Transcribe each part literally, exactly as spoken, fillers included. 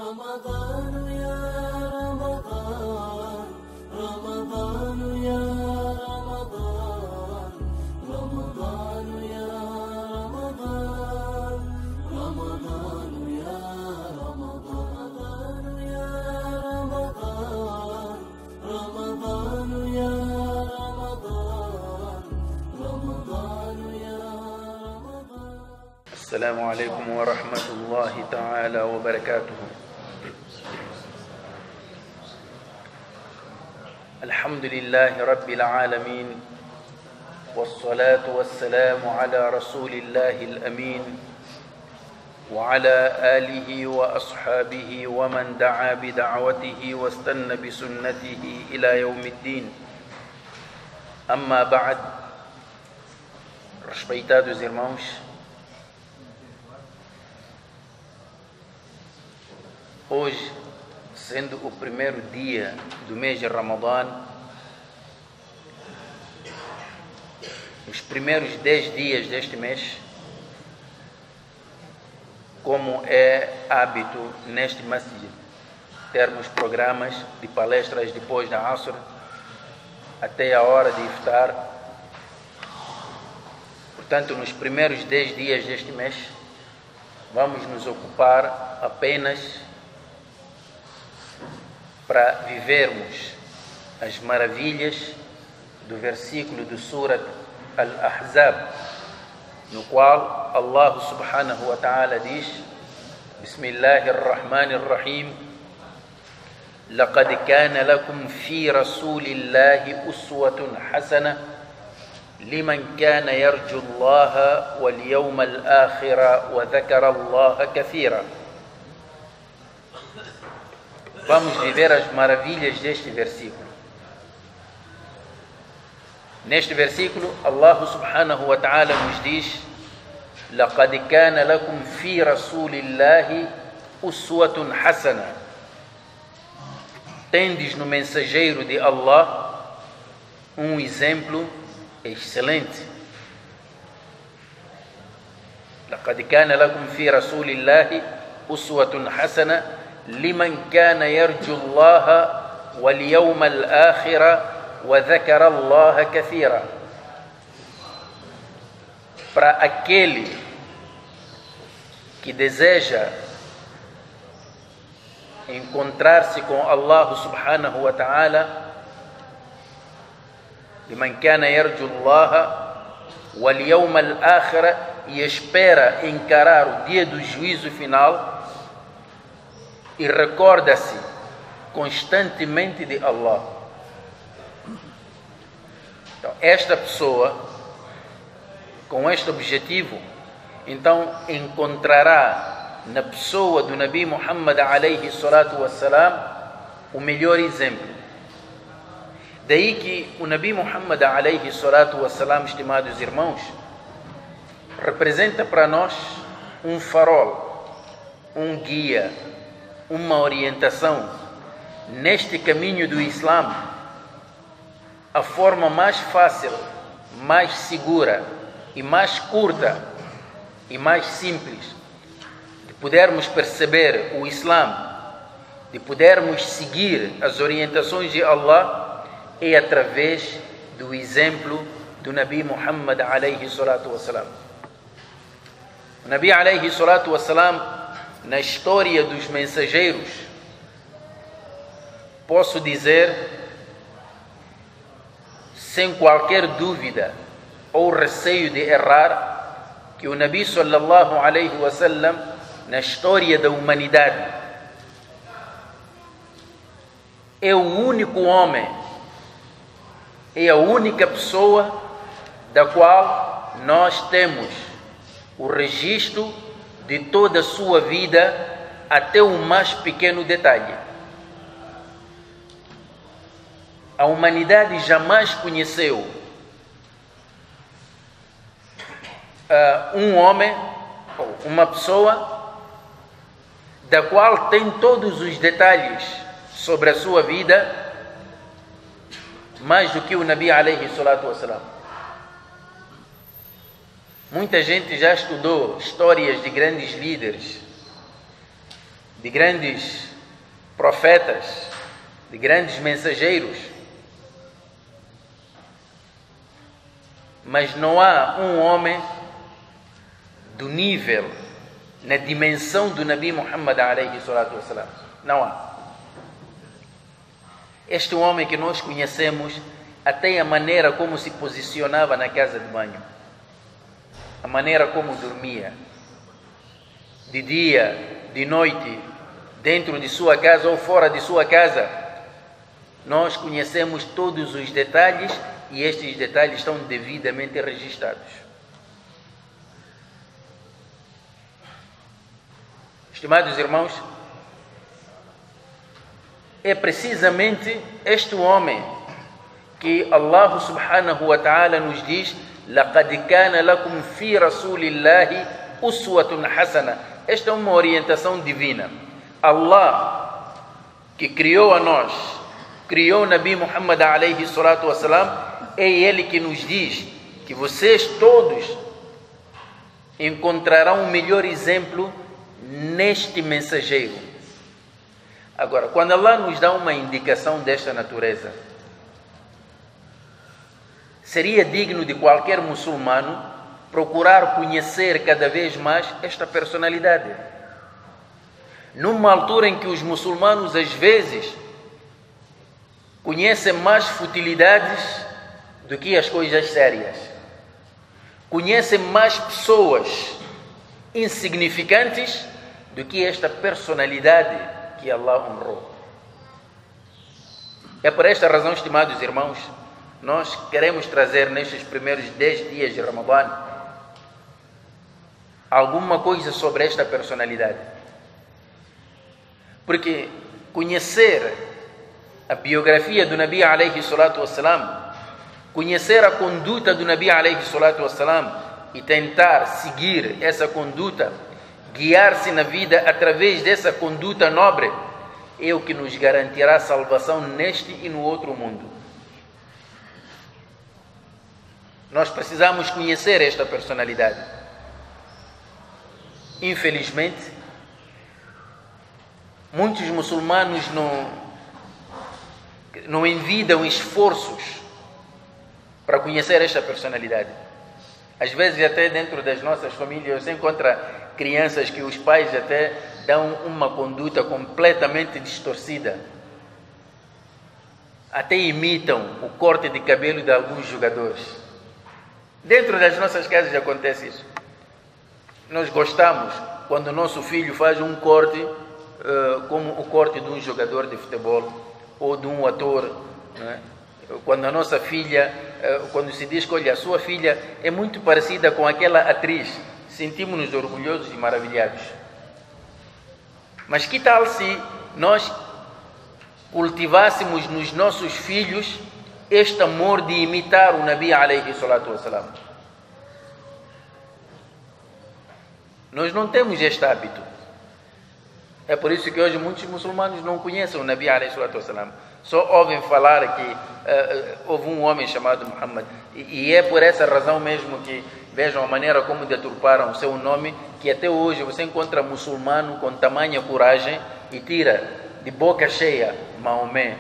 رمضان يا رمضان رمضان يا رمضان رمضان يا رمضان رمضان يا رمضان يا رمضان رمضان يا رمضان رمضان يا رمضان. السلام عليكم ورحمة الله تعالى وبركاته. الحمد لله رب العالمين، والصلاة والسلام على رسول الله الأمين وعلى آله وأصحابه ومن دعا بدعوته واستنى بسنته إلى يوم الدين. أما بعد، respeitados irmãos, hoje, sendo o primeiro dia do mês de Ramadã, os primeiros dez dias deste mês, como é hábito neste masjid, termos programas de palestras depois da Asr até a hora de iftar. Portanto, nos primeiros dez dias deste mês, vamos nos ocupar apenas para vivermos as maravilhas do versículo do Surat Al-Ahzab, no qual Allah subhanahu wa ta'ala diz: Bismillahirrahmanirrahim, لقد كان لكم في رسول الله أسوة حسنة لمن كان يرجو الله واليوم الآخر وذكر الله كثيرا. Vamos viver as maravilhas deste versículo. Neste versículo, Allah subhanahu wa ta'ala nos diz: لقد كان لكم في رسول الله أسوة حسنة. Tendes no mensageiro de Allah um exemplo excelente. لقد كان لكم في رسول الله أسوة حسنة لمن كان يرجو الله واليوم الآخر وذكر الله كثيرا. Para aquele que deseja encontrar-se com Allah subhanahu wa ta'ala, لمن كان يرجو الله واليوم الآخر, e espera encarar o dia do juízo final e recorda-se constantemente de Allah. Então, esta pessoa, com este objetivo, então encontrará na pessoa do Nabi Muhammad alayhi salatu wassalam o melhor exemplo. Daí que o Nabi Muhammad alayhi salatu wassalam, estimados irmãos, representa para nós um farol, um guia, uma orientação neste caminho do Islã, a forma mais fácil, mais segura e mais curta e mais simples de podermos perceber o Islã, de podermos seguir as orientações de Allah, é através do exemplo do Nabi Muhammad alayhi salatu wassalam. O Nabi alayhi salatu wassalam, na história dos mensageiros, posso dizer, sem qualquer dúvida ou receio de errar, que o Nabi sallallahu alayhi wa sallam, na história da humanidade, é o único homem, é a única pessoa da qual nós temos o registro de toda a sua vida até o mais pequeno detalhe. A humanidade jamais conheceu uh, um homem ou uma pessoa da qual tem todos os detalhes sobre a sua vida mais do que o Nabi alayhi salatu wassalam. Muita gente já estudou histórias de grandes líderes de grandes profetas, de grandes mensageiros. Mas não há um homem do nível, na dimensão do Nabi Muhammad alayhi salatu wassalam. Não há. Este homem que nós conhecemos, até a maneira como se posicionava na casa de banho, a maneira como dormia, de dia, de noite, dentro de sua casa ou fora de sua casa, nós conhecemos todos os detalhes e estes detalhes estão devidamente registrados. Estimados irmãos, é precisamente este homem que Allah subhanahu wa ta'ala nos diz: لَقَدْ كَانَ لَكُمْ فِي رَسُولِ اللَّهِ أُسْوَةٌ حَسَنَةٌ. Esta é uma orientação divina. Allah, que criou a nós, criou o Nabi Muhammad alayhi salatu wassalam, é Ele que nos diz que vocês todos encontrarão o melhor exemplo neste mensageiro. Agora, quando Allah nos dá uma indicação desta natureza, seria digno de qualquer muçulmano procurar conhecer cada vez mais esta personalidade. Numa altura em que os muçulmanos, às vezes, conhecem mais futilidades do que as coisas sérias. Conhecem mais pessoas insignificantes do que esta personalidade que Allah honrou. É por esta razão, estimados irmãos, nós queremos trazer nestes primeiros dez dias de Ramadã alguma coisa sobre esta personalidade. Porque conhecer a biografia do Nabi alayhi salatu wassalam, conhecer a conduta do Nabi alayhi salatu wassalam e tentar seguir essa conduta, guiar-se na vida através dessa conduta nobre, é o que nos garantirá salvação neste e no outro mundo. Nós precisamos conhecer esta personalidade. Infelizmente, muitos muçulmanos não, não envidam esforços para conhecer esta personalidade. Às vezes, até dentro das nossas famílias, você encontra crianças que os pais até dão uma conduta completamente distorcida. Até imitam o corte de cabelo de alguns jogadores. Dentro das nossas casas acontece isso. Nós gostamos quando o nosso filho faz um corte uh, como o corte de um jogador de futebol ou de um ator, né? Quando a nossa filha, uh, quando se diz que olha, a sua filha é muito parecida com aquela atriz, sentimos-nos orgulhosos e maravilhados. Mas que tal se nós cultivássemos nos nossos filhos este amor de imitar o Nabi alayhi salatu wassalam? Nós não temos este hábito. É por isso que hoje muitos muçulmanos não conhecem o Nabi alayhi salatu wassalam. Só ouvem falar que uh, uh, houve um homem chamado Muhammad. E, e é por essa razão mesmo que vejam a maneira como deturparam o seu nome, que até hoje você encontra muçulmano com tamanha coragem e tira de boca cheia Maomé.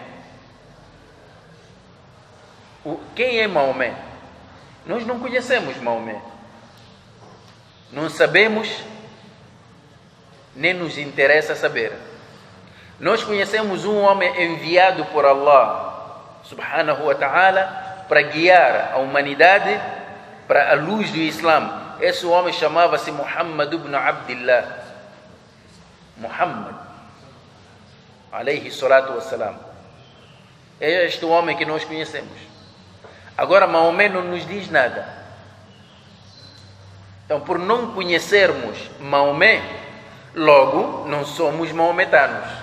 O, quem é Maomé? Nós não conhecemos Maomé. Não sabemos, nem nos interessa saber. Nós conhecemos um homem enviado por Allah subhanahu wa ta'ala para guiar a humanidade para a luz do Islã. Esse homem chamava-se Muhammad ibn Abdillah. Muhammad alayhi salatu wassalam. É este homem que nós conhecemos. Agora Maomé não nos diz nada. Então, por não conhecermos Maomé, logo não somos maometanos.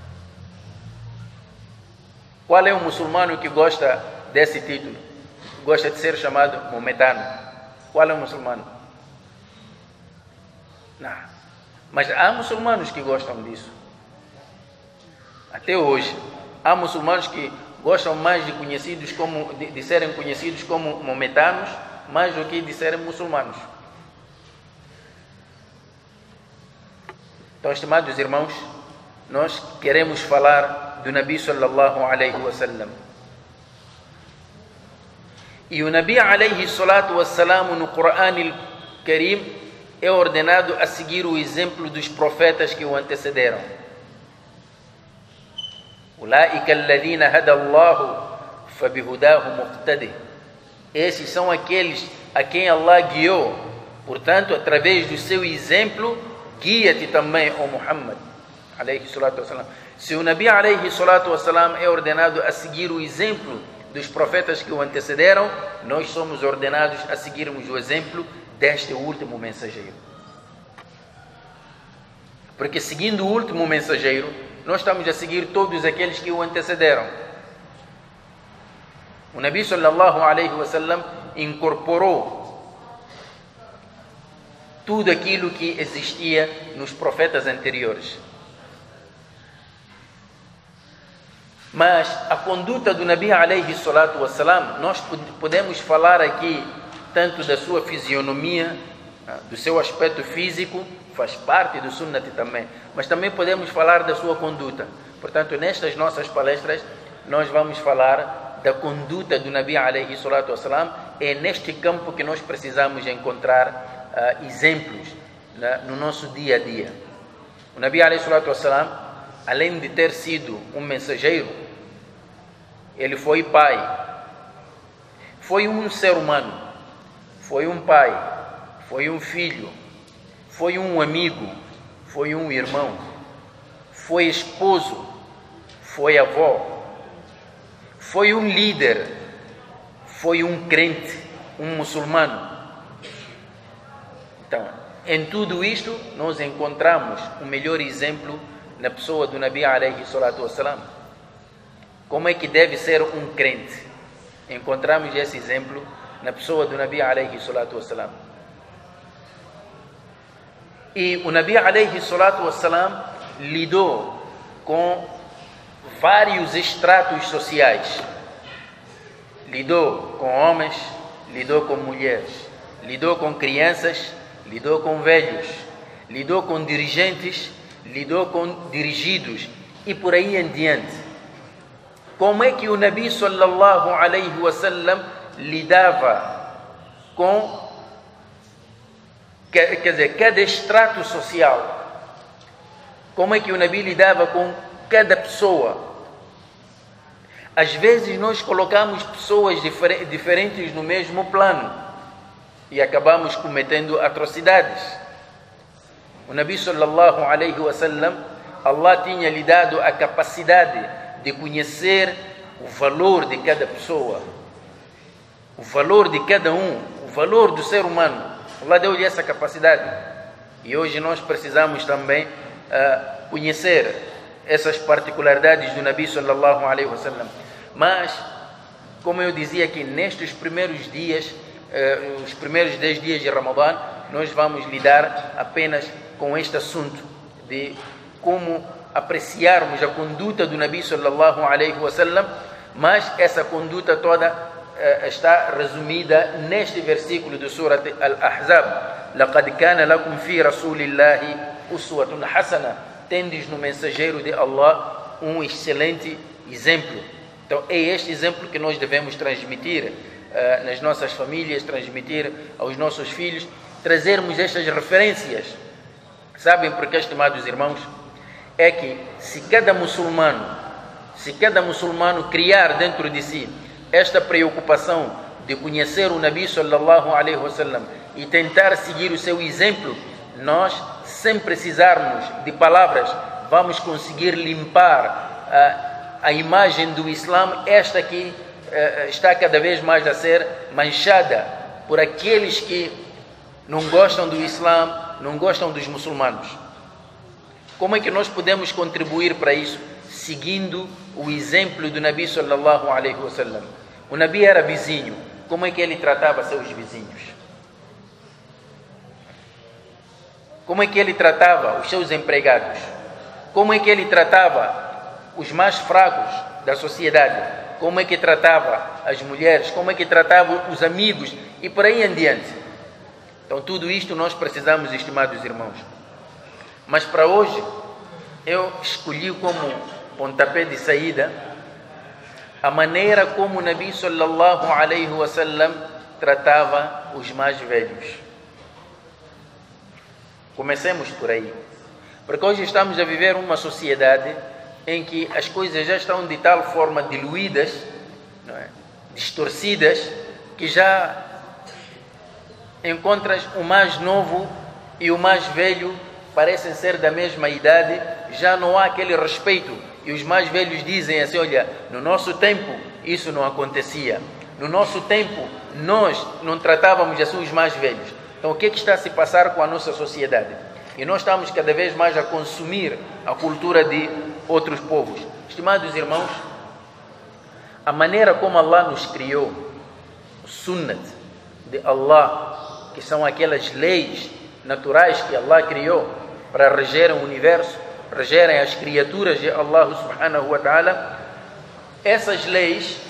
Qual é o muçulmano que gosta desse título? Gosta de ser chamado maometano? Qual é o muçulmano? Não. Mas há muçulmanos que gostam disso. Até hoje, há muçulmanos que gostam mais de, conhecidos como, de, de serem conhecidos como maometanos, mais do que de serem muçulmanos. Então, estimados irmãos, nós queremos falar do Nabi sallallahu alaihi wasallam. E o Nabi alaihi salatu wassalam no Coran al-Karim é ordenado a seguir o exemplo dos profetas que o antecederam. Ulaika alladhina hada Allahu fabihudahu muqtadi. Esses são aqueles a quem Allah guiou. Portanto, através do seu exemplo, guia-te também, ó Muhammad alaihi salatu wassalam. Se o Nabi alaihi salatu wassalam é ordenado a seguir o exemplo dos profetas que o antecederam, nós somos ordenados a seguirmos o exemplo deste último mensageiro. Porque seguindo o último mensageiro, nós estamos a seguir todos aqueles que o antecederam. O Nabi sallallahu alaihi wasallam incorporou tudo aquilo que existia nos profetas anteriores. Mas a conduta do Nabi alaihi salatu wassalam, nós podemos falar aqui tanto da sua fisionomia, do seu aspecto físico, faz parte do sunnat também, mas também podemos falar da sua conduta. Portanto, nestas nossas palestras, nós vamos falar da conduta do Nabi alaihi salatu wassalam. É neste campo que nós precisamos encontrar uh, exemplos, né, no nosso dia a dia. O Nabi alaihi salatu wassalam, além de ter sido um mensageiro, ele foi pai, foi um ser humano, foi um pai, foi um filho, foi um amigo, foi um irmão, foi esposo, foi avó, foi um líder, foi um crente, um muçulmano. Então, em tudo isto, nós encontramos o melhor exemplo na pessoa do Nabi alaihi salatu wassalam. Como é que deve ser um crente? Encontramos esse exemplo na pessoa do Nabi alaihi salatu wassalam. E o Nabi alaihi salatu wassalam lidou com vários estratos sociais. Lidou com homens, lidou com mulheres, lidou com crianças, lidou com velhos, lidou com dirigentes, lidou com dirigidos e por aí em diante. Como é que o Nabi sallallahu alaihi wasallam lidava com, quer dizer, cada extrato social? Como é que o Nabi lidava com cada pessoa? Às vezes nós colocamos pessoas difer- diferentes no mesmo plano e acabamos cometendo atrocidades. O Nabi sallallahu alaihi wasallam, Allah tinha lhe dado a capacidade de conhecer o valor de cada pessoa, o valor de cada um, o valor do ser humano. Allah deu-lhe essa capacidade. E hoje nós precisamos também uh, conhecer essas particularidades do Nabi sallallahu alaihi wasallam. Mas, como eu dizia aqui, nestes primeiros dias, uh, os primeiros dez dias de Ramadã, nós vamos lidar apenas com este assunto de como apreciarmos a conduta do Nabi sallallahu alaihi wasallam, mas essa conduta toda uh, está resumida neste versículo do Surat Al-Ahzab. لَقَدْ كَانَ لَكُمْ فِي رَسُولِ اللَّهِ أُسْوَةٌ حَسَنَةٌ. Tendes no mensageiro de Allah um excelente exemplo. Então é este exemplo que nós devemos transmitir uh, nas nossas famílias, transmitir aos nossos filhos, trazermos estas referências. Sabem por que, estimados irmãos? É que se cada muçulmano, se cada muçulmano criar dentro de si esta preocupação de conhecer o Nabi sallallahu alaihi wasallam e tentar seguir o seu exemplo, nós, sem precisarmos de palavras, vamos conseguir limpar a, a imagem do Islã, esta que uh, está cada vez mais a ser manchada por aqueles que não gostam do Islã, não gostam dos muçulmanos. Como é que nós podemos contribuir para isso? Seguindo o exemplo do Nabi sallallahu alaihi wasallam. O Nabi era vizinho. Como é que ele tratava seus vizinhos? Como é que ele tratava os seus empregados? Como é que ele tratava os mais fracos da sociedade? Como é que tratava as mulheres? Como é que tratava os amigos? E por aí em diante. Então tudo isto nós precisamos, estimados irmãos. Mas para hoje, eu escolhi como pontapé de saída a maneira como o Nabi sallallahu alaihi wasallam tratava os mais velhos. Comecemos por aí, porque hoje estamos a viver uma sociedade em que as coisas já estão de tal forma diluídas, não é? Distorcidas, que já encontras o mais novo e o mais velho parecem ser da mesma idade, já não há aquele respeito. E os mais velhos dizem assim: olha, no nosso tempo isso não acontecia. No nosso tempo nós não tratávamos assim os mais velhos. Então o que é que está a se passar com a nossa sociedade? E nós estamos cada vez mais a consumir a cultura de outros povos. Estimados irmãos, a maneira como Allah nos criou, o sunnat de Allah, que são aquelas leis naturais que Allah criou para regerem o universo, regerem as criaturas de Allah subhanahu wa ta'ala, essas leis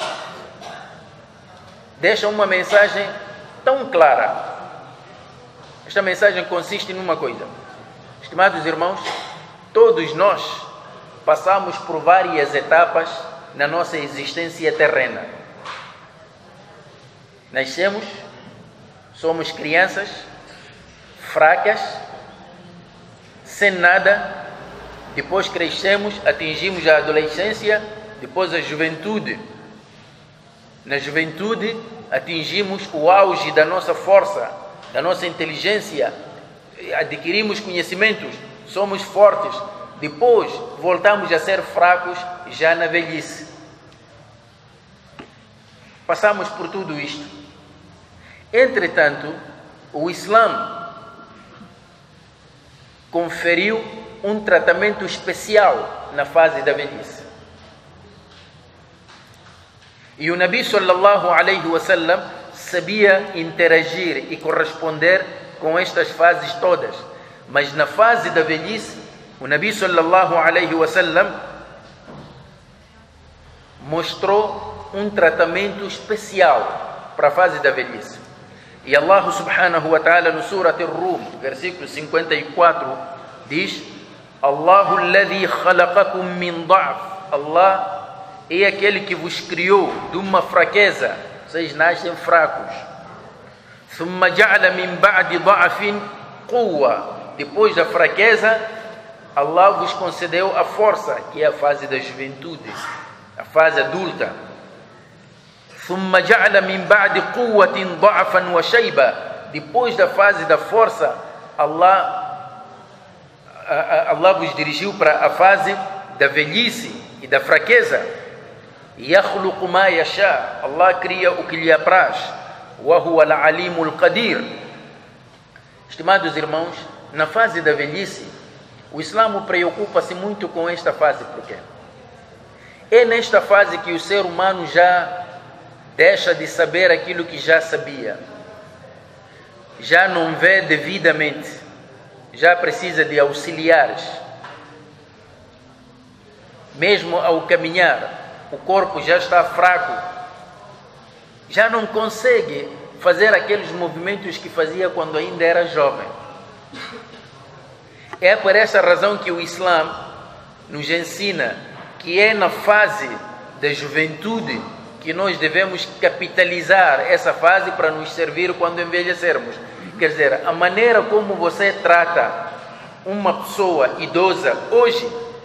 deixam uma mensagem tão clara. Esta mensagem consiste numa coisa: estimados irmãos, todos nós passamos por várias etapas na nossa existência terrena. Nascemos, somos crianças, fracas, sem nada, depois crescemos, atingimos a adolescência, depois a juventude. Na juventude atingimos o auge da nossa força, da nossa inteligência, adquirimos conhecimentos, somos fortes, depois voltamos a ser fracos já na velhice. Passamos por tudo isto. Entretanto, o Islã conferiu um tratamento especial na fase da velhice. E o Nabi sallallahu alaihi wasallam sabia interagir e corresponder com estas fases todas. Mas na fase da velhice, o Nabi sallallahu alaihi wasallam mostrou um tratamento especial para a fase da velhice. E Allah subhanahu wa ta'ala no Surat Ar-Rum, versículo cinquenta e quatro, diz: Allahu alladhi khalaqakum min da'f. Allah é aquele que vos criou de uma fraqueza, vocês nascem fracos. Thumma ja'ala min ba'di da'fin quwwa. Depois da fraqueza, Allah vos concedeu a força, que é a fase da juventude, a fase adulta. Thumma ja'ala min ba'di quwwatin da'fan wa shayba. Depois da fase da força, Allah Allah vos dirigiu para a fase da velhice e da fraqueza. يخلق ما يشاء. Allah cria o que lhe apraz. وهو العليم القدير. Estimados irmãos, na fase da velhice, o Islã preocupa-se muito com esta fase. Por quê? É nesta fase que o ser humano já deixa de saber aquilo que já sabia, já não vê devidamente, já precisa de auxiliares. Mesmo ao caminhar, o corpo já está fraco, já não consegue fazer aqueles movimentos que fazia quando ainda era jovem. É por essa razão que o Islã nos ensina que é na fase da juventude que nós devemos capitalizar essa fase para nos servir quando envelhecermos. Quer dizer, a maneira como você trata uma pessoa idosa hoje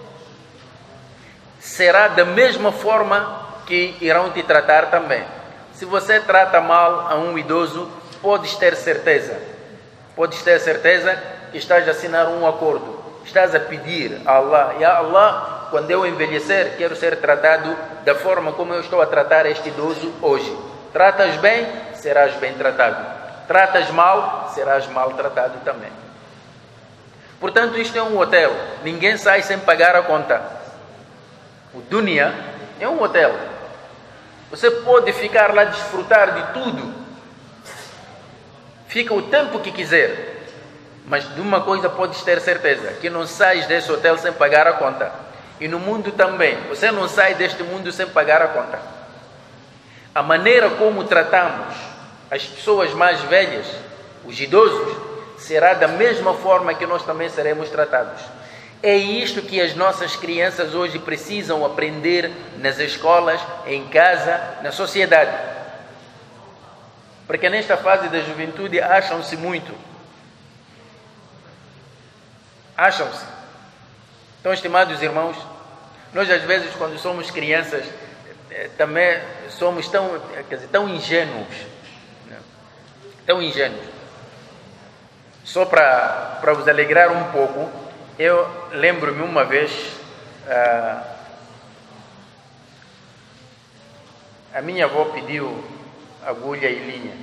será da mesma forma que irão te tratar também. Se você trata mal a um idoso, podes ter certeza, podes ter certeza que estás a assinar um acordo, estás a pedir a Allah: Ya Allah, quando eu envelhecer, quero ser tratado da forma como eu estou a tratar este idoso hoje. Tratas bem, serás bem tratado. Tratas mal, serás mal tratado também. Portanto, isto é um hotel. Ninguém sai sem pagar a conta. O dunya é um hotel. Você pode ficar lá, desfrutar de tudo, fica o tempo que quiser, mas de uma coisa podes ter certeza, que não sais desse hotel sem pagar a conta. E no mundo também, você não sai deste mundo sem pagar a conta. A maneira como tratamos as pessoas mais velhas, os idosos, será da mesma forma que nós também seremos tratados. É isto que as nossas crianças hoje precisam aprender nas escolas, em casa, na sociedade. Porque nesta fase da juventude acham-se muito. Acham-se. Então, estimados irmãos, nós às vezes quando somos crianças também somos tão, quer dizer, tão ingênuos. Né? Tão ingênuos. Só para para vos alegrar um pouco, eu lembro-me uma vez, uh, a minha avó pediu agulha e linha.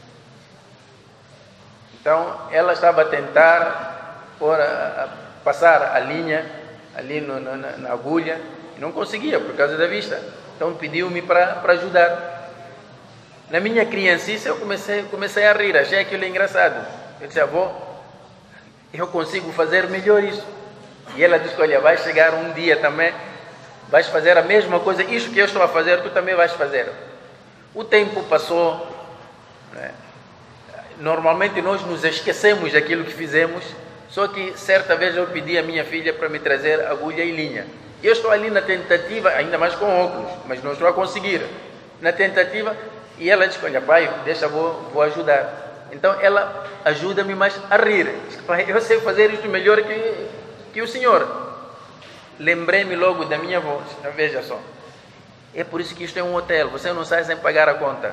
Então, ela estava a tentar por, a, a passar a linha ali no, no, na, na agulha e não conseguia por causa da vista. Então, pediu-me para para ajudar. Na minha criancice, eu comecei, comecei a rir, achei aquilo engraçado. Eu disse, avó, eu consigo fazer melhor isso. E ela disse, olha, vai chegar um dia também, vais fazer a mesma coisa, isso que eu estou a fazer, tu também vais fazer. O tempo passou, né? Normalmente nós nos esquecemos daquilo que fizemos, só que certa vez eu pedi à minha filha para me trazer agulha e linha. Eu estou ali na tentativa, ainda mais com óculos, mas não estou a conseguir. Na tentativa, e ela disse, olha pai, deixa, vou, vou ajudar. Então ela ajuda-me mais a rir. Diz, pai, eu sei fazer isto melhor que, que o senhor. Lembrei-me logo da minha avó. Veja só. É por isso que isto é um hotel. Você não sai sem pagar a conta.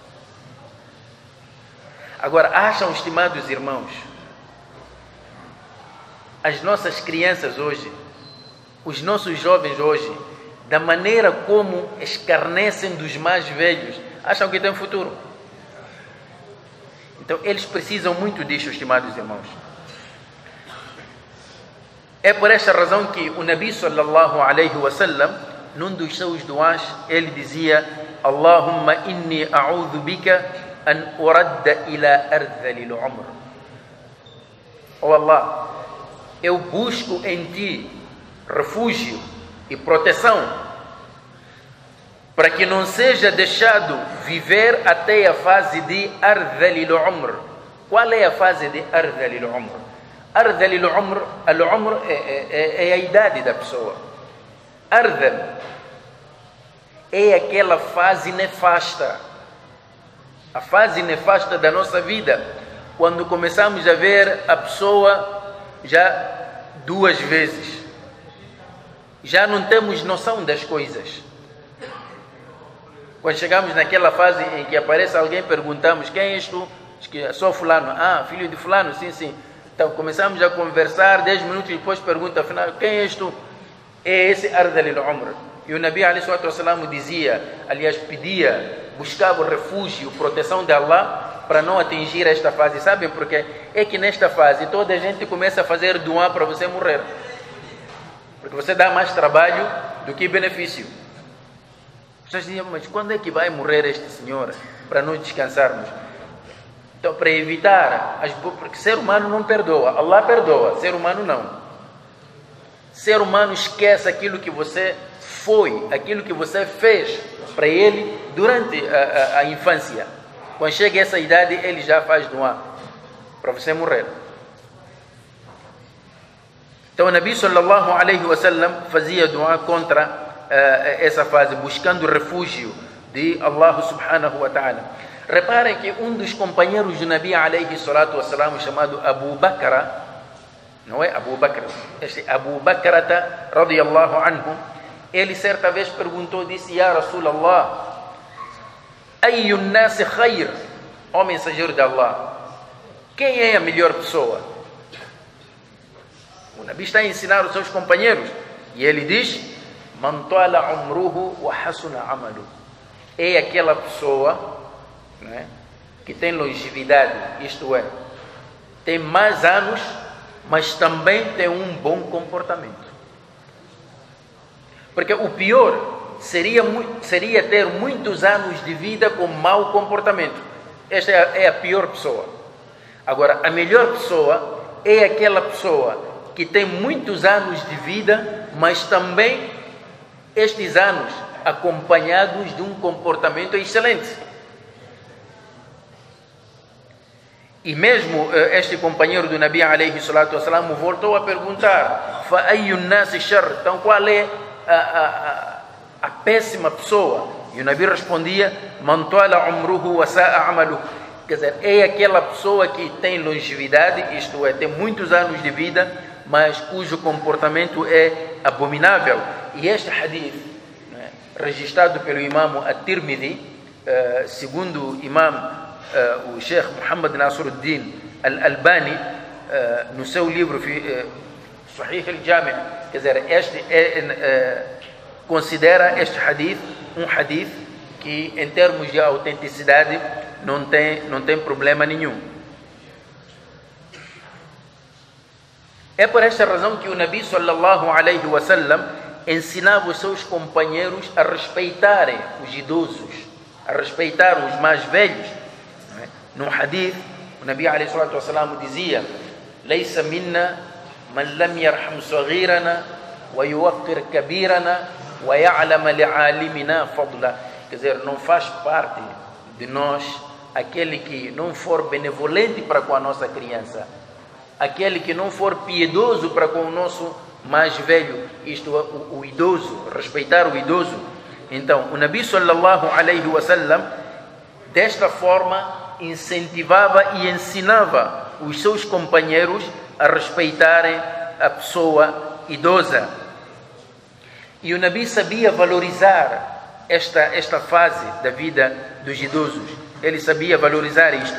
Agora, acham, estimados irmãos, as nossas crianças hoje, os nossos jovens hoje, da maneira como escarnecem dos mais velhos, acham que tem futuro? Então, eles precisam muito disto, estimados irmãos. É por esta razão que o Nabi sallallahu alaihi wasallam, num dos seus duás, ele dizia: Allahumma inni a'udhu bika an uradda ila ardhalil umr. Oh Allah, eu busco em ti refúgio e proteção para que não seja deixado viver até a fase de ardhalil umr. Qual é a fase de ardhalil umr? Ardhalil umr, al-umr é, é, é a idade da pessoa. Ardhal é aquela fase nefasta, a fase nefasta da nossa vida, quando começamos a ver a pessoa já duas vezes, já não temos noção das coisas. Quando chegamos naquela fase em que aparece alguém, perguntamos, quem és tu? Sou fulano. Ah, filho de fulano, sim, sim. Então começamos a conversar, dez minutos depois pergunta, afinal, quem és tu? É esse ardhalil umr. E o Nabi alaihi salatu wassalam dizia, aliás pedia, buscava refúgio, proteção de Allah para não atingir esta fase. Sabem por quê? É que nesta fase toda a gente começa a fazer duá para você morrer, porque você dá mais trabalho do que benefício. Vocês diziam, mas quando é que vai morrer este senhor para nós descansarmos? Então, para evitar, as, porque ser humano não perdoa, Allah perdoa, ser humano não. Ser humano esquece aquilo que você foi, aquilo que você fez para ele durante a, a, a infância. Quando chega essa idade, ele já faz duá para você morrer. Então, o Nabi sallallahu alaihi wasallam fazia duá contra uh, essa fase, buscando refúgio de Allah subhanahu wa ta'ala. Reparem que um dos companheiros do Nabi alaihi salatu wassalam, chamado Abu Bakr, não é Abu Bakr, este Abu Bakrata radiyallahu anhu, ele certa vez perguntou, disse, Ya Rasulallah, ayyun nasi khair, ó mensageiro de Allah, quem é a melhor pessoa? O Nabi está a ensinar os seus companheiros e ele diz, man tala umruhu wa hasuna amalu, é aquela pessoa, né, que tem longevidade, isto é, tem mais anos, mas também tem um bom comportamento. Porque o pior seria, seria ter muitos anos de vida com mau comportamento. Esta é a, é a pior pessoa. Agora, a melhor pessoa é aquela pessoa que tem muitos anos de vida, mas também estes anos acompanhados de um comportamento excelente. E mesmo este companheiro do Nabi alayhi salatu wassalam voltou a perguntar: فَأَيُّ النَّاسِ شَرٌّ? Então qual é a, a, a, a péssima pessoa? E o Nabi respondia: مَنْ طَالَ عُمْرُهُ وَسَاءَ عَمَلُهُ. Quer dizer, é aquela pessoa que tem longevidade, isto é, tem muitos anos de vida, mas cujo comportamento é abominável. E este hadith, né, registrado pelo imam At-Tirmidhi, uh, segundo o imam Uh, o Sheikh Muhammad Nasruddin Al-Albani, uh, no seu livro uh, Sahih al-Jami', quer dizer, este é, uh, considera este hadith um hadith que, em termos de autenticidade, não tem, não tem problema nenhum. É por esta razão que o Nabi sallallahu alaihi wasallam ensinava os seus companheiros a respeitarem os idosos, a respeitar os mais velhos. No hadith, o Nabi alayhi salatu wassalam dizia: "Laysa minna man lam yarham saghirana wa yuwaqqir kabirana wa ya'lam li'alimina fadla." Quer dizer, não faz parte de nós aquele que não for benevolente para com a nossa criança, aquele que não for piedoso para com o nosso mais velho, isto é, o, o idoso, respeitar o idoso. Então, o Nabi sallallahu alayhi wasallam desta forma incentivava e ensinava os seus companheiros a respeitarem a pessoa idosa. E o Nabi sabia valorizar esta, esta fase da vida dos idosos. Ele sabia valorizar isto.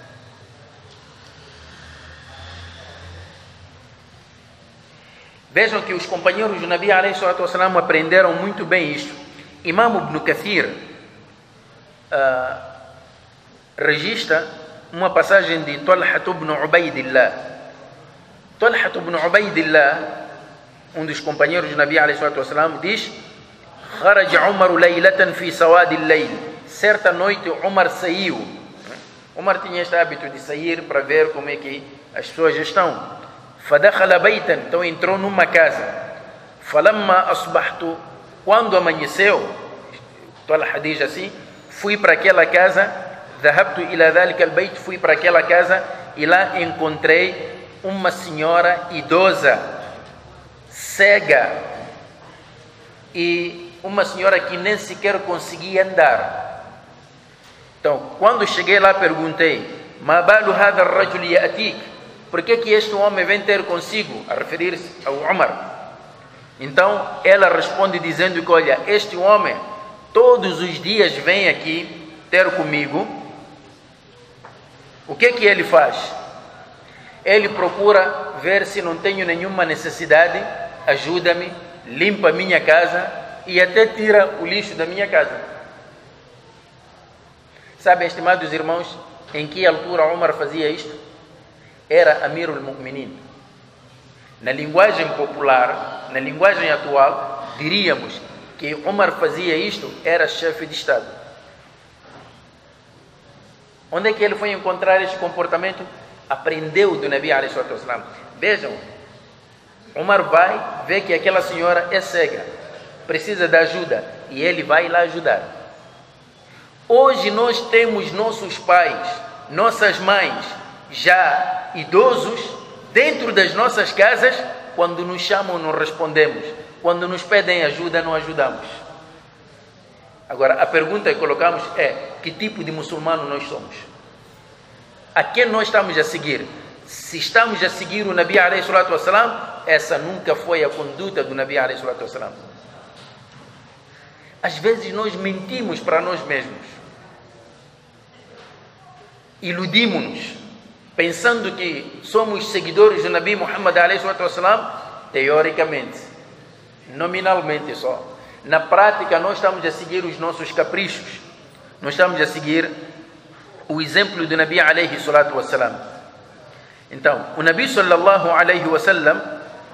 Vejam que os companheiros do Nabi alayhi salatu wassalam aprenderam muito bem isto. Imam Ibn Kathir uh, registra uma passagem de Talha ibn Ubaidillah. Talha ibn Ubaidillah, um dos companheiros do Nabi alayhi salatu wassalam, diz: "Kharaja Umar laylatan fi sawad al-layl." Certa noite Umar saiu. Umar tinha este hábito de sair para ver como é que as pessoas estão. Fadakhala baytan, então entrou numa casa. Falamma asbahtu, quando amanheceu, Talha diz assim: fui para aquela casa. ذهبت إلى ذلك البيت, fui para aquela casa e lá encontrei uma senhora idosa, cega, e uma senhora que nem sequer conseguia andar. Então, quando cheguei lá, perguntei: ما بال هذا الرجل يأتيك? Por que que este homem vem ter consigo? A referir-se ao Umar. Então, ela responde dizendo que, olha, este homem todos os dias vem aqui ter comigo. O que que ele faz? Ele procura ver se não tenho nenhuma necessidade, ajuda-me, limpa a minha casa e até tira o lixo da minha casa. Sabem, estimados irmãos, em que altura Umar fazia isto? Era Amirul Mu'minin. Na linguagem popular, na linguagem atual, diríamos que Umar fazia isto, era chefe de Estado. Onde é que ele foi encontrar este comportamento? Aprendeu do Nabi alayhi salatu wassalam. Vejam, Umar vai, vê que aquela senhora é cega, precisa de ajuda, e ele vai lá ajudar. Hoje nós temos nossos pais, nossas mães, já idosos, dentro das nossas casas. Quando nos chamam, não respondemos. Quando nos pedem ajuda, não ajudamos. Agora, a pergunta que colocamos é: que tipo de muçulmano nós somos? A quem nós estamos a seguir? Se estamos a seguir o Nabi alayhi salatu wassalam, essa nunca foi a conduta do Nabi alayhi salatu wassalam. Às vezes nós mentimos para nós mesmos. Iludimos-nos, pensando que somos seguidores do Nabi Muhammad alayhi salatu wassalam, teoricamente, nominalmente só. Na prática, nós estamos a seguir os nossos caprichos. Nós estamos a seguir o exemplo do Nabi alayhi salatu wassalam. Então, o Nabi sallallahu alayhi wasallam,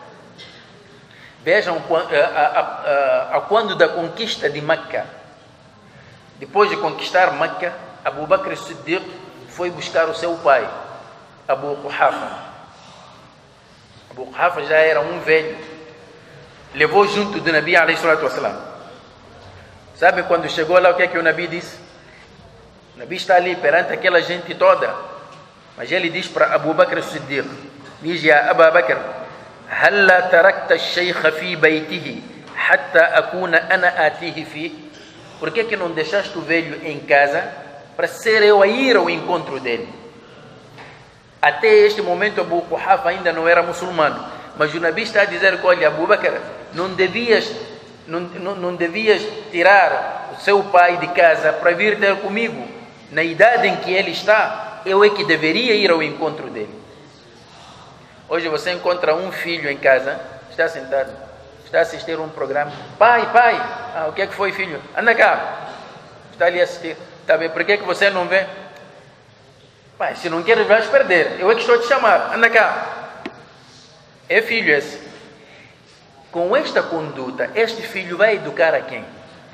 vejam a, a, a, a quando da conquista de Meca. Depois de conquistar Meca, Abu Bakr as-Siddiq foi buscar o seu pai, Abu Quhafa. Abu Quhafa já era um velho. Levou junto do Nabi alayhi salatu wassalam. Sabe quando chegou lá, o que é que o Nabi disse? O Nabi está ali perante aquela gente toda. Mas ele diz para Abu Bakr as-Siddiq, diz: Ya Abu Bakr, halla tarakta ash-shaykha fi baytihi hatta akuna ana atihi fi? Por que que não deixaste o velho em casa para ser eu a ir ao encontro dele? Até este momento Abu Quhafa ainda não era muçulmano, mas o Nabi está a dizer que, olha, Abu Bakr, não devias, não, não, não devias tirar o seu pai de casa para vir ter comigo. Na idade em que ele está, eu é que deveria ir ao encontro dele. Hoje você encontra um filho em casa, está sentado, está a assistir um programa. Pai, pai, ah, o que é que foi, filho? Anda cá. Está ali a assistir. Está bem, por que é que você não vê? Pai, se não queres, vais perder. Eu é que estou a te chamar. Anda cá. É filho esse. Com esta conduta, este filho vai educar a quem?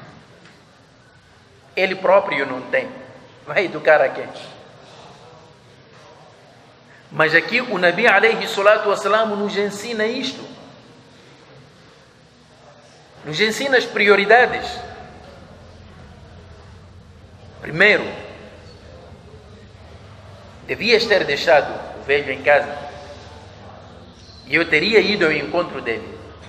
Ele próprio não tem. Vai educar a quem? Mas aqui o Nabi alayhi salatu wassalam nos ensina isto. Nos ensina as prioridades. Primeiro, devias ter deixado o velho em casa e eu teria ido ao encontro dele.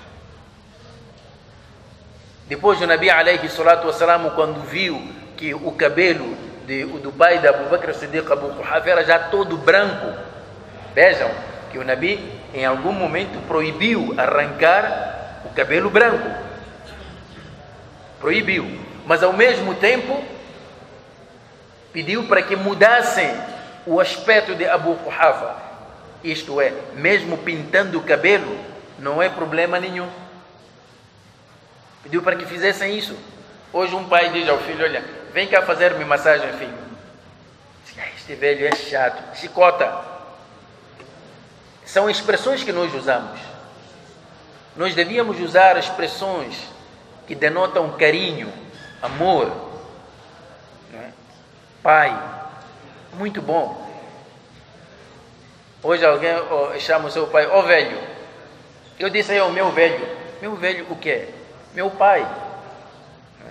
Depois o Nabi alayhi salatu wassalam, quando viu que o cabelo de, do pai de Abu Bakr as-Siddiq, Abu Quhafa, era já todo branco, vejam que o Nabi em algum momento proibiu arrancar o cabelo branco, proibiu, mas ao mesmo tempo pediu para que mudassem o aspecto de Abu Quhafa, isto é, mesmo pintando o cabelo, não é problema nenhum. Pediu para que fizessem isso. Hoje um pai diz ao filho: olha, vem cá fazer-me massagem, filho. Este velho é chato, chicota. São expressões que nós usamos. Nós devíamos usar expressões que denotam carinho, amor, não é? Pai, muito bom. Hoje alguém oh, chama o seu pai: ó, oh, velho. Eu disse aí ao meu velho: meu velho o quê? Meu pai. Não é?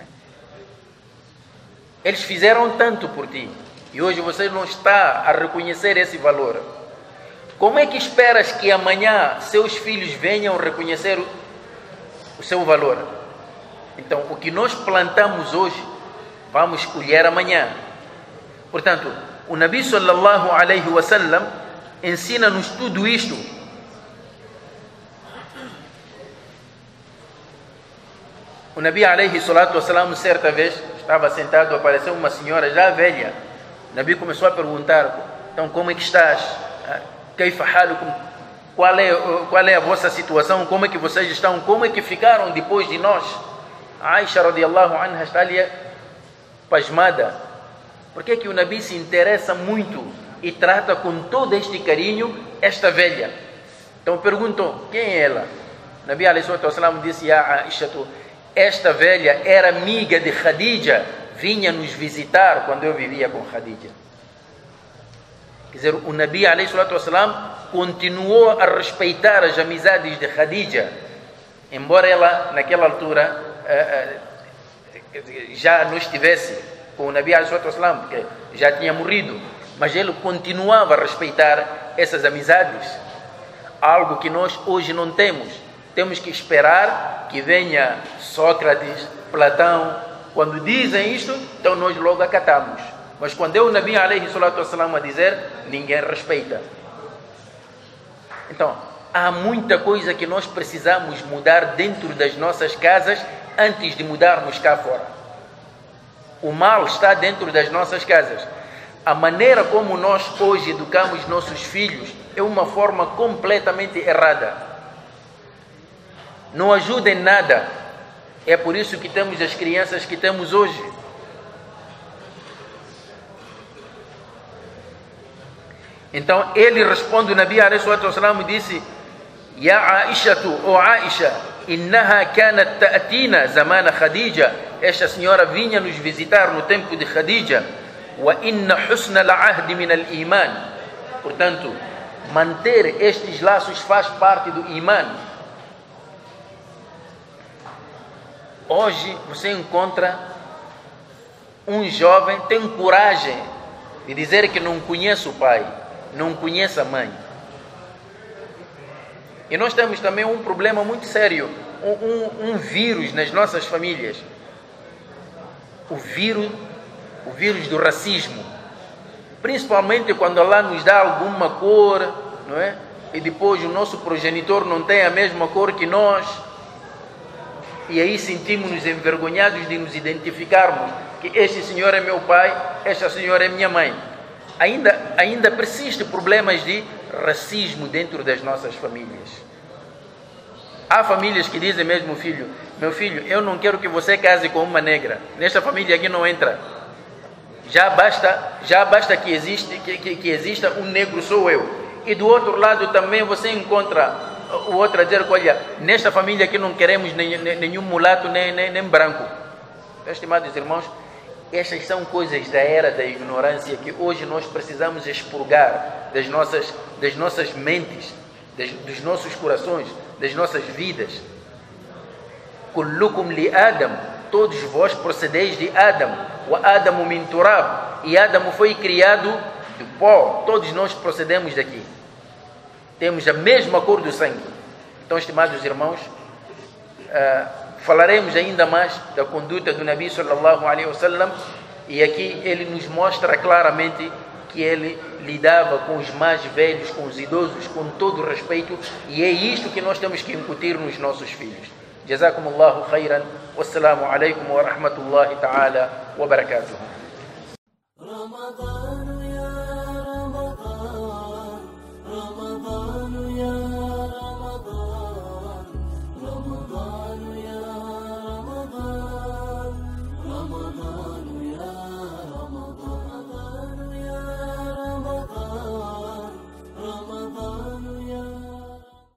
Eles fizeram tanto por ti e hoje você não está a reconhecer esse valor. Como é que esperas que amanhã seus filhos venham reconhecer o, o seu valor? Então, o que nós plantamos hoje, vamos colher amanhã. Portanto, o Nabi sallallahu alaihi wasallam ensina-nos tudo isto. O Nabi alaihi salatu wassalam, certa vez, estava sentado, apareceu uma senhora já velha. O Nabi começou a perguntar: então, como é que estás? Qual é, qual é a vossa situação? Como é que vocês estão? Como é que ficaram depois de nós? Aisha radiallahu anha está ali pasmada. Por que é que o Nabi se interessa muito e trata com todo este carinho esta velha? Então perguntou: quem é ela? O Nabi alaihi salatu wassalam disse: Ya Aisha, esta velha era amiga de Khadija, vinha nos visitar quando eu vivia com Khadija. Quer dizer, o Nabi alaihi salatu wassalam continuou a respeitar as amizades de Khadija, embora ela naquela altura já não estivesse com o Nabi alaihi salatu wassalam, porque já tinha morrido, mas ele continuava a respeitar essas amizades, algo que nós hoje não temos. Temos que esperar que venha Sócrates, Platão. Quando dizem isto, então nós logo acatamos. Mas quando é o Nabi alaihi salatu wassalam a dizer, ninguém respeita. Então, há muita coisa que nós precisamos mudar dentro das nossas casas antes de mudarmos cá fora. O mal está dentro das nossas casas. A maneira como nós hoje educamos nossos filhos é uma forma completamente errada. Não ajuda em nada. É por isso que temos as crianças que temos hoje. Então ele responde, o Nabi alaihi salatu wassalam disse: Ya Aishatu, ou Aisha, innaha kanat ta'tina zamana Khadija. Esta senhora vinha nos visitar no tempo de Khadija. Wa inna husna al-ahdi min al-iman. Portanto, manter estes laços faz parte do iman. Hoje você encontra um jovem, tem coragem de dizer que não conhece o pai, não conhece a mãe. E nós temos também um problema muito sério, um, um, um vírus nas nossas famílias. O vírus, o vírus do racismo. Principalmente quando Allah nos dá alguma cor, não é? E depois o nosso progenitor não tem a mesma cor que nós. E aí sentimos-nos envergonhados de nos identificarmos que este senhor é meu pai, esta senhora é minha mãe. Ainda, ainda persistem problemas de racismo dentro das nossas famílias. Há famílias que dizem mesmo, filho, meu filho, eu não quero que você case com uma negra. Nesta família aqui não entra. Já basta, já basta que, existe, que, que, que exista um negro, sou eu. E do outro lado também você encontra o outro a dizer, olha, nesta família aqui não queremos nem, nem, nenhum mulato, nem, nem, nem branco. Estimados irmãos, estas são coisas da era da ignorância que hoje nós precisamos expurgar das nossas, das nossas mentes, das, dos nossos corações, das nossas vidas. Kullukum li Adam, todos vós procedeis de Adam, wa Adamu min turab, e Adam foi criado do pó, todos nós procedemos daqui. Temos a mesma cor do sangue. Então, estimados irmãos, uh, falaremos ainda mais da conduta do Nabi sallallahu alaihi wasallam, e aqui ele nos mostra claramente que ele lidava com os mais velhos, com os idosos, com todo o respeito, e é isto que nós temos que incutir nos nossos filhos. Jazakumullahu khairan, wassalamu alaikum wa rahmatullahi ta'ala wa barakatuh.